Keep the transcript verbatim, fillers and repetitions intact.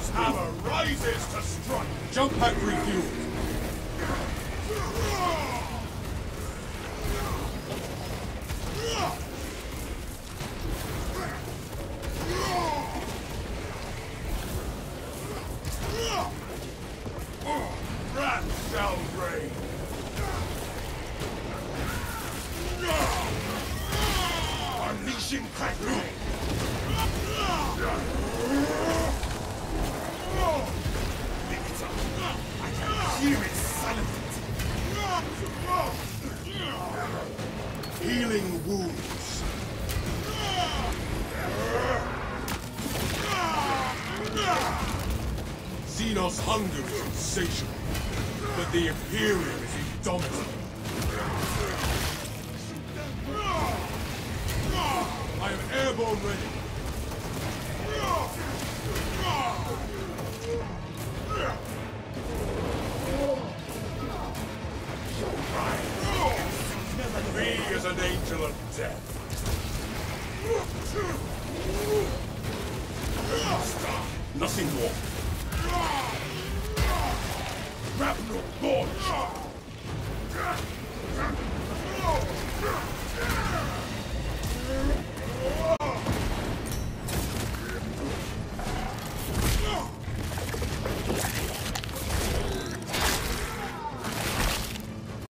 hammer rises to strike. Jump pack refueled. Wrath shall reign. Unleashing Kraken. Victor, I can hear it silent. Healing wounds. Xenos' hunger is insatiable, but the Imperium is indomitable. I am airborne ready. Be as an angel of death. Nothing more. Grapnel launch!